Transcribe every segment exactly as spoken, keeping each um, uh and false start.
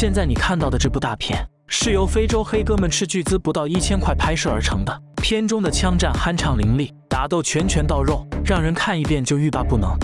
现在你看到的这部大片，是由非洲黑哥们斥巨资不到一千块拍摄而成的。片中的枪战酣畅淋漓，打斗拳拳到肉，让人看一遍就欲罢不能。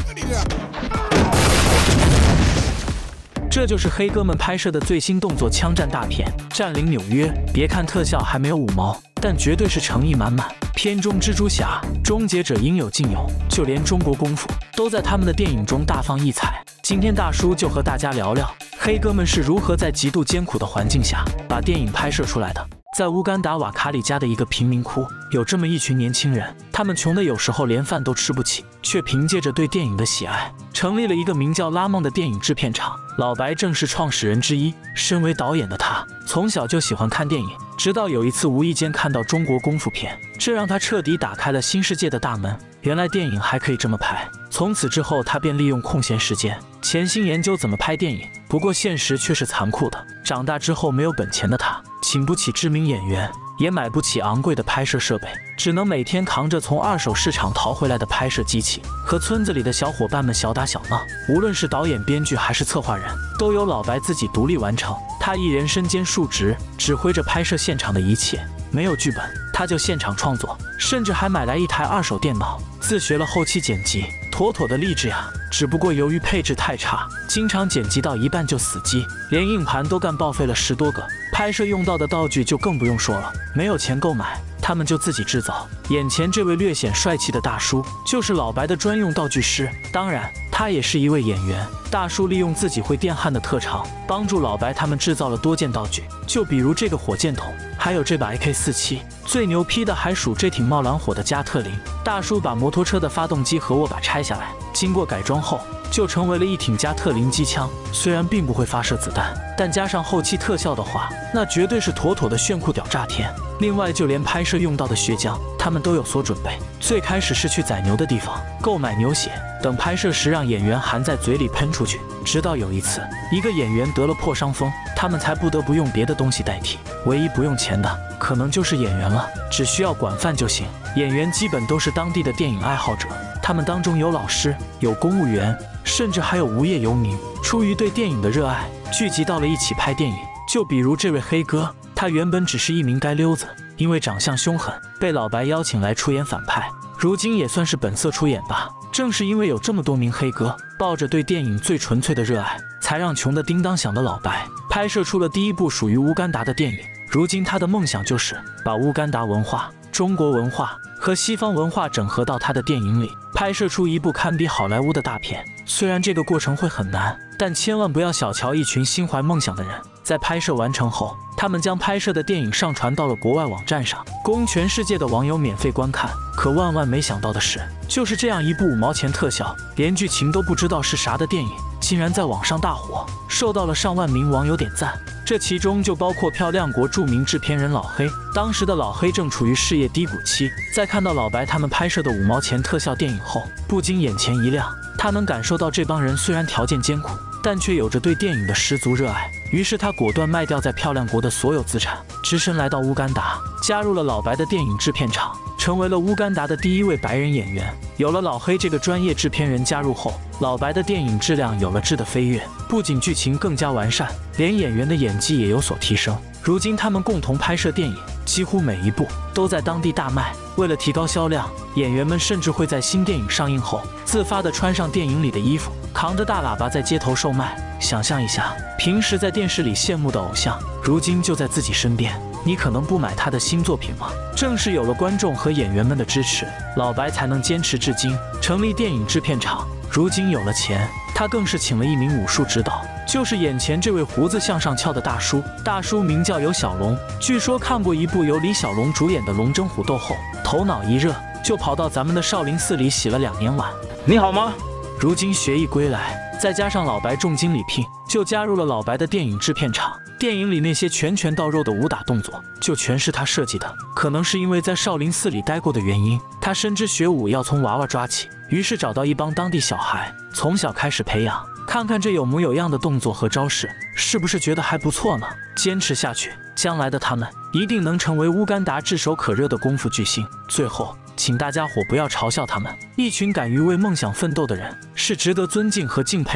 这就是黑哥们拍摄的最新动作枪战大片《占领纽约》。别看特效还没有五毛，但绝对是诚意满满。片中蜘蛛侠、终结者应有尽有，就连中国功夫都在他们的电影中大放异彩。今天大叔就和大家聊聊黑哥们是如何在极度艰苦的环境下把电影拍摄出来的。在乌干达瓦卡里加的一个贫民窟，有这么一群年轻人，他们穷得有时候连饭都吃不起，却凭借着对电影的喜爱，成立了一个名叫拉梦的电影制片厂。老白正是创始人之一。身为导演的他，从小就喜欢看电影，直到有一次无意间看到中国功夫片，这让他彻底打开了新世界的大门。原来电影还可以这么拍。从此之后，他便利用空闲时间潜心研究怎么拍电影。不过现实却是残酷的，长大之后没有本钱的他，请不起知名演员，也买不起昂贵的拍摄设备，只能每天扛着从二手市场淘回来的拍摄机器，和村子里的小伙伴们小打小闹。无论是导演、编剧还是策划人，都由老白自己独立完成。他一人身兼数职，指挥着拍摄现场的一切。没有剧本，他就现场创作，甚至还买来一台二手电脑，自学了后期剪辑，妥妥的励志呀！只不过由于配置太差，经常剪辑到一半就死机，连硬盘都干报废了十多个。拍摄用到的道具就更不用说了，没有钱购买，他们就自己制造。眼前这位略显帅气的大叔，就是老白的专用道具师，当然他也是一位演员。大叔利用自己会电焊的特长，帮助老白他们制造了多件道具，就比如这个火箭筒，还有这把 A K 四十七。最牛批的还属这挺冒蓝火的加特林。大叔把摩托车的发动机和握把拆下来，经过改装后，就成为了一挺加特林机枪。虽然并不会发射子弹，但加上后期特效的话，那绝对是妥妥的炫酷屌炸天。另外，就连拍摄用到的血浆，他们都有所准备。最开始是去宰牛的地方购买牛血，等拍摄时让演员含在嘴里喷出去。直到有一次，一个演员得了破伤风，他们才不得不用别的东西代替。唯一不用钱的，可能就是演员了，只需要管饭就行。演员基本都是当地的电影爱好者，他们当中有老师，有公务员，甚至还有无业游民。出于对电影的热爱，聚集到了一起拍电影。就比如这位黑哥，他原本只是一名街溜子，因为长相凶狠，被老白邀请来出演反派，如今也算是本色出演吧。正是因为有这么多名黑哥，抱着对电影最纯粹的热爱，才让穷得叮当响的老白拍摄出了第一部属于乌干达的电影。如今他的梦想就是把乌干达文化、中国文化和西方文化整合到他的电影里，拍摄出一部堪比好莱坞的大片。虽然这个过程会很难，但千万不要小瞧一群心怀梦想的人。在拍摄完成后，他们将拍摄的电影上传到了国外网站上，供全世界的网友免费观看。可万万没想到的是，就是这样一部五毛钱特效，连剧情都不知道是啥的电影，竟然在网上大火，受到了上万名网友点赞。这其中就包括漂亮国著名制片人老黑。当时的老黑正处于事业低谷期，在看到老白他们拍摄的五毛钱特效电影后，不禁眼前一亮。他能感受到这帮人虽然条件艰苦，但却有着对电影的十足热爱。于是他果断卖掉在漂亮国的所有资产，只身来到乌干达，加入了老白的电影制片厂，成为了乌干达的第一位白人演员。有了老黑这个专业制片人加入后，老白的电影质量有了质的飞跃，不仅剧情更加完善，连演员的演技也有所提升。如今他们共同拍摄电影，几乎每一部都在当地大卖。为了提高销量，演员们甚至会在新电影上映后自发地穿上电影里的衣服，扛着大喇叭在街头售卖。想象一下，平时在电视里羡慕的偶像，如今就在自己身边，你可能不买他的新作品吗？正是有了观众和演员们的支持，老白才能坚持至今，成立电影制片厂。如今有了钱，他更是请了一名武术指导，就是眼前这位胡子向上翘的大叔。大叔名叫游小龙，据说看过一部由李小龙主演的《龙争虎斗》后，头脑一热，就跑到咱们的少林寺里洗了两年碗。 你好吗？ 如今学艺归来，再加上老白重金礼聘，就加入了老白的电影制片厂。电影里那些拳拳到肉的武打动作，就全是他设计的。可能是因为在少林寺里待过的原因，他深知学武要从娃娃抓起，于是找到一帮当地小孩，从小开始培养。看看这有模有样的动作和招式，是不是觉得还不错呢？坚持下去，将来的他们一定能成为乌干达炙手可热的功夫巨星。最后，请大家伙不要嘲笑他们，一群敢于为梦想奋斗的人是值得尊敬和敬佩的。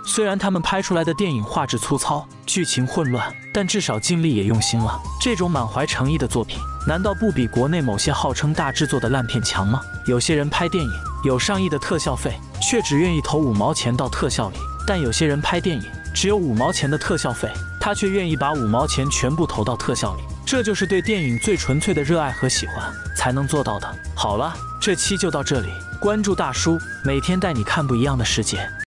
虽然他们拍出来的电影画质粗糙，剧情混乱，但至少尽力也用心了。这种满怀诚意的作品，难道不比国内某些号称大制作的烂片强吗？有些人拍电影有上亿的特效费，却只愿意投五毛钱到特效里；但有些人拍电影只有五毛钱的特效费，他却愿意把五毛钱全部投到特效里。这就是对电影最纯粹的热爱和喜欢才能做到的。好了，这期就到这里，关注大叔，每天带你看不一样的世界。